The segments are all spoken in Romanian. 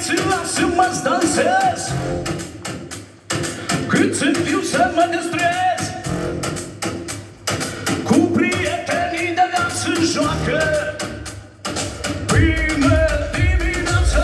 și lasă-mă-ți dansez, cât sunt viu să mă distrez. Cu prietenii de viață joacă până dimineață.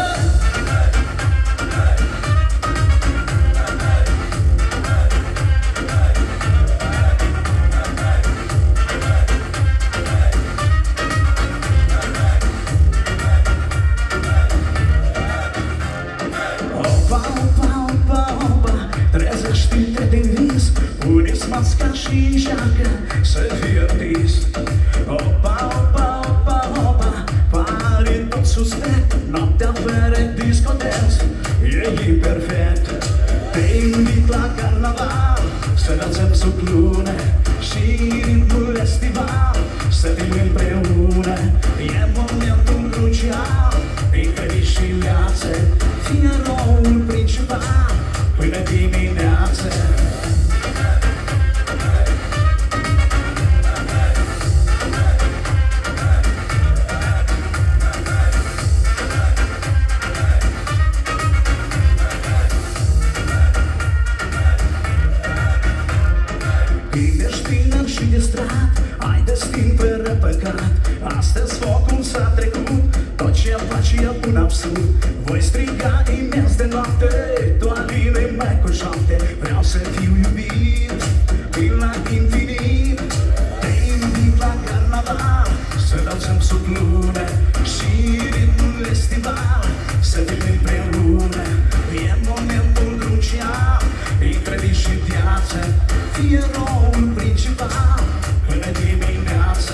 Trezește-te din vis, pune-ți masca și încearcă să fii artist. Opa, opa, opa, opa, pare tot suspect, noaptea fără discoteci e imperfect. Te invit la carnaval, să dansăm sub lună și ritmul estival, să fim împreună. E momentul crucial, între zi și viață, fie rolul principal până dimineață. Când ești tânăr și distrat, ai destin fără păcat. Astăzi focul s-a trecut, tot ce faci e un absurd. Voi striga imens de noapte, toalile-mă cu șapte. Vreau să fiu iubit până la infinit. Te invit la carnaval, să dansăm sub lună și ritmul estival, să fim împreună. E momentul crucial, între zi și viață, fie rolul principal până dimineață.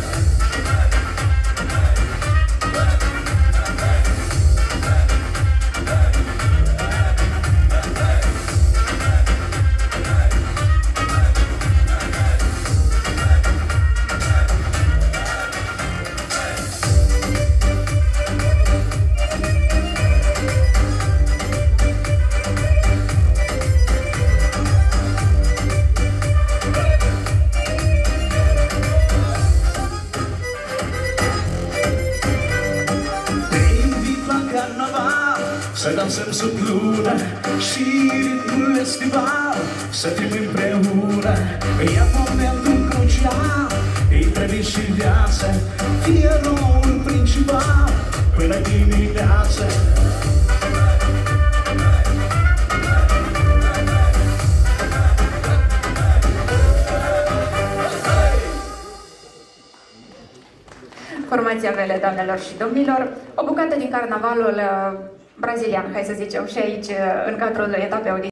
Să dansăm sub lună și ritmul estival, să fim împreună. E momentul crucial, între zi și viață, fie rolul principal până dimineață. Formația Vele, doamnelor și domnilor, o bucată din carnavalul brazilian, hai să zicem, și aici, în cadrul etapei